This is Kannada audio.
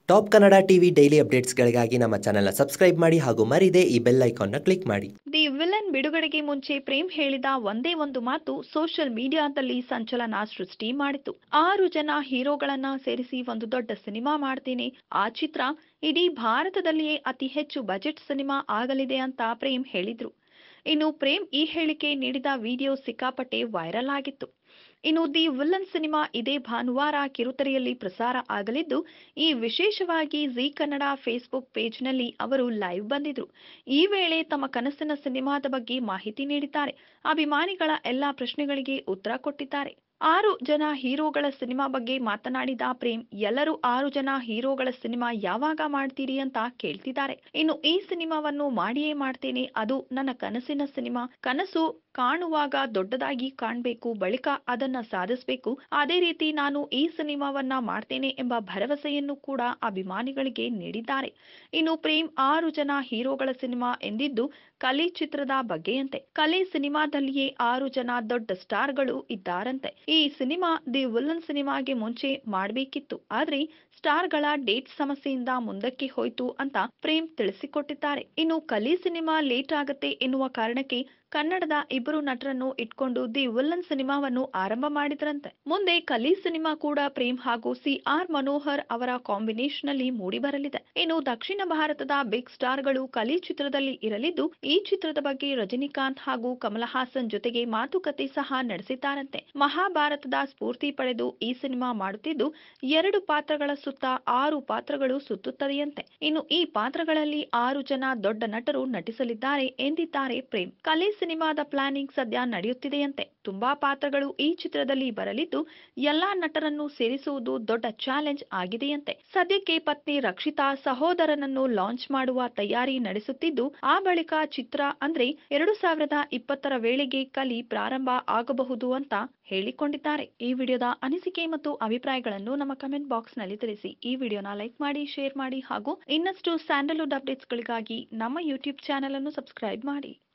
ಟಾಪ್ ಕನ್ನಡ ಟಿವಿ ಡೈಲಿ ಅಪ್ಡೇಟ್ಸ್ಗಳಿಗಾಗಿ ನಮ್ಮ ಚಾನೆಲ್ನ ಸಬ್ಸ್ಕ್ರೈಬ್ ಮಾಡಿ ಹಾಗೂ ಮರಿದೇ ಈ ಬೆಲ್ ಐಕಾನ್ನ ಕ್ಲಿಕ್ ಮಾಡಿ. ದಿ ವಿಲನ್ ಬಿಡುಗಡೆಗೆ ಮುಂಚೆ ಪ್ರೇಮ್ ಹೇಳಿದ ಒಂದೇ ಒಂದು ಮಾತು ಸೋಷಿಯಲ್ ಮೀಡಿಯಾದಲ್ಲಿ ಸಂಚಲನ ಸೃಷ್ಟಿ ಮಾಡಿತು. 6 ಜನ ಹೀರೋಗಳನ್ನ ಸೇರಿಸಿ ಒಂದು ದೊಡ್ಡ ಸಿನಿಮಾ ಮಾಡ್ತೀನಿ. ಆ ಚಿತ್ರ ಇಡೀ ಭಾರತದಲ್ಲಿಯೇ ಅತಿ ಹೆಚ್ಚು ಬಜೆಟ್ ಸಿನಿಮಾ ಆಗಲಿದೆ ಅಂತ ಪ್ರೇಮ್ ಹೇಳಿದ್ರು. ಇನ್ನು ಪ್ರೇಮ್ ಈ ಹೇಳಿಕೆ ನೀಡಿದ ವಿಡಿಯೋ ಸಿಕ್ಕಾಪಟ್ಟೆ ವೈರಲ್ ಆಗಿತ್ತು. ಇನ್ನು ದಿ ವಿಲನ್ ಸಿನಿಮಾ ಇದೇ ಭಾನುವಾರ ಕಿರುತೆರೆಯಲ್ಲಿ ಪ್ರಸಾರ ಆಗಲಿದ್ದು, ಈ ವಿಶೇಷವಾಗಿ ಜೀ ಕನ್ನಡ ಫೇಸ್ಬುಕ್ ಪೇಜ್ನಲ್ಲಿ ಅವರು ಲೈವ್ ಬಂದಿದ್ರು. ಈ ವೇಳೆ ತಮ್ಮ ಕನಸಿನ ಸಿನಿಮಾದ ಬಗ್ಗೆ ಮಾಹಿತಿ ನೀಡಿದ್ದಾರೆ. ಅಭಿಮಾನಿಗಳ ಎಲ್ಲಾ ಪ್ರಶ್ನೆಗಳಿಗೆ ಉತ್ತರ ಕೊಟ್ಟಿದ್ದಾರೆ. 6 ಜನ ಹೀರೋಗಳ ಸಿನಿಮಾ ಬಗ್ಗೆ ಮಾತನಾಡಿದ ಪ್ರೇಮ್, ಎಲ್ಲರೂ 6 ಜನ ಹೀರೋಗಳ ಸಿನಿಮಾ ಯಾವಾಗ ಮಾಡ್ತೀರಿ ಅಂತ ಕೇಳ್ತಿದ್ದಾರೆ. ಇನ್ನು ಈ ಸಿನಿಮಾವನ್ನು ಮಾಡಿಯೇ ಮಾಡ್ತೇನೆ. ಅದು ನನ್ನ ಕನಸಿನ ಸಿನಿಮಾ. ಕನಸು ಕಾಣುವಾಗ ದೊಡ್ಡದಾಗಿ ಕಾಣಬೇಕು, ಬಳಿಕ ಅದನ್ನ ಸಾಧಿಸಬೇಕು. ಅದೇ ರೀತಿ ನಾನು ಈ ಸಿನಿಮಾವನ್ನ ಮಾಡ್ತೇನೆ ಎಂಬ ಭರವಸೆಯನ್ನು ಕೂಡ ಅಭಿಮಾನಿಗಳಿಗೆ ನೀಡಿದ್ದಾರೆ. ಇನ್ನು ಪ್ರೇಮ್ 6 ಜನ ಹೀರೋಗಳ ಸಿನಿಮಾ ಎಂದಿದ್ದು ಕಲಿ ಚಿತ್ರದ ಬಗ್ಗೆಯಂತೆ. ಕಲಿ ಸಿನಿಮಾದಲ್ಲಿಯೇ 6 ಜನ ದೊಡ್ಡ ಸ್ಟಾರ್ಗಳು ಇದ್ದಾರಂತೆ. ಈ ಸಿನಿಮಾ ದಿ ವಿಲನ್ ಸಿನಿಮಾಗೆ ಮುಂಚೆ ಮಾಡಬೇಕಿತ್ತು, ಆದ್ರೆ ಸ್ಟಾರ್ಗಳ ಡೇಟ್ ಸಮಸ್ಯೆಯಿಂದ ಮುಂದಕ್ಕೆ ಹೋಯ್ತು ಅಂತ ಪ್ರೇಮ್ ತಿಳಿಸಿಕೊಟ್ಟಿದ್ದಾರೆ. ಇನ್ನು ಕಲಿ ಸಿನಿಮಾ ಲೇಟ್ ಆಗತ್ತೆ ಎನ್ನುವ ಕಾರಣಕ್ಕೆ ಕನ್ನಡದ 2 ನಟರನ್ನು ಇಟ್ಕೊಂಡು ದಿ ವಿಲನ್ ಸಿನಿಮಾವನ್ನು ಆರಂಭ ಮಾಡಿದ್ರಂತೆ. ಮುಂದೆ ಕಲಿ ಸಿನಿಮಾ ಕೂಡ ಪ್ರೇಮ್ ಹಾಗೂ ಸಿ.ಆರ್. ಮನೋಹರ್ ಅವರ ಕಾಂಬಿನೇಷನ್ ಅಲ್ಲಿ ಮೂಡಿ ಬರಲಿದೆ. ಇನ್ನು ದಕ್ಷಿಣ ಭಾರತದ ಬಿಗ್ ಸ್ಟಾರ್ಗಳು ಕಲಿ ಚಿತ್ರದಲ್ಲಿ ಇರಲಿದ್ದು, ಈ ಚಿತ್ರದ ಬಗ್ಗೆ ರಜನಿಕಾಂತ್ ಹಾಗೂ ಕಮಲ್ ಹಾಸನ್ ಜೊತೆಗೆ ಮಾತುಕತೆ ಸಹ ನಡೆಸಿದ್ದಾರಂತೆ. ಮಹಾಭಾರತದ ಸ್ಫೂರ್ತಿ ಪಡೆದು ಈ ಸಿನಿಮಾ ಮಾಡುತ್ತಿದ್ದು, 2 ಪಾತ್ರಗಳ ಸುತ್ತ 6 ಪಾತ್ರಗಳು ಸುತ್ತುತ್ತದೆಯಂತೆ. ಇನ್ನು ಈ ಪಾತ್ರಗಳಲ್ಲಿ 6 ಜನ ದೊಡ್ಡ ನಟರು ನಟಿಸಲಿದ್ದಾರೆ ಎಂದಿದ್ದಾರೆ ಪ್ರೇಮ್. ಕಲಿ ಸಿನಿಮಾದ ಪ್ಲಾನಿಂಗ್ ಸದ್ಯ ನಡೆಯುತ್ತಿದೆಯಂತೆ. ತುಂಬಾ ಪಾತ್ರಗಳು ಈ ಚಿತ್ರದಲ್ಲಿ ಬರಲಿದ್ದು, ಎಲ್ಲಾ ನಟರನ್ನು ಸೇರಿಸುವುದು ದೊಡ್ಡ ಚಾಲೆಂಜ್ ಆಗಿದೆಯಂತೆ. ಸದ್ಯಕ್ಕೆ ಪತ್ನಿ ರಕ್ಷಿತಾ ಸಹೋದರನನ್ನು ಲಾಂಚ್ ಮಾಡುವ ತಯಾರಿ ನಡೆಸುತ್ತಿದ್ದು, ಆ ಬಳಿಕ ಚಿತ್ರ ಅಂದ್ರೆ 2020 ವೇಳೆಗೆ ಕಲಿ ಪ್ರಾರಂಭ ಆಗಬಹುದು ಅಂತ ಹೇಳಿಕೊಂಡಿದ್ದಾರೆ. ಈ ವಿಡಿಯೋದ ಅನಿಸಿಕೆ ಮತ್ತು ಅಭಿಪ್ರಾಯಗಳನ್ನು ನಮ್ಮ ಕಮೆಂಟ್ ಬಾಕ್ಸ್ ನಲ್ಲಿ ತಿಳಿಸಿ. ಈ ವಿಡಿಯೋನ ಲೈಕ್ ಮಾಡಿ, ಶೇರ್ ಮಾಡಿ ಹಾಗೂ ಇನ್ನಷ್ಟು ಸ್ಯಾಂಡಲ್ವುಡ್ ಅಪ್ಡೇಟ್ಸ್ಗಳಿಗಾಗಿ ನಮ್ಮ ಯೂಟ್ಯೂಬ್ ಚಾನೆಲ್ ಅನ್ನು ಸಬ್ಸ್ಕ್ರೈಬ್ ಮಾಡಿ.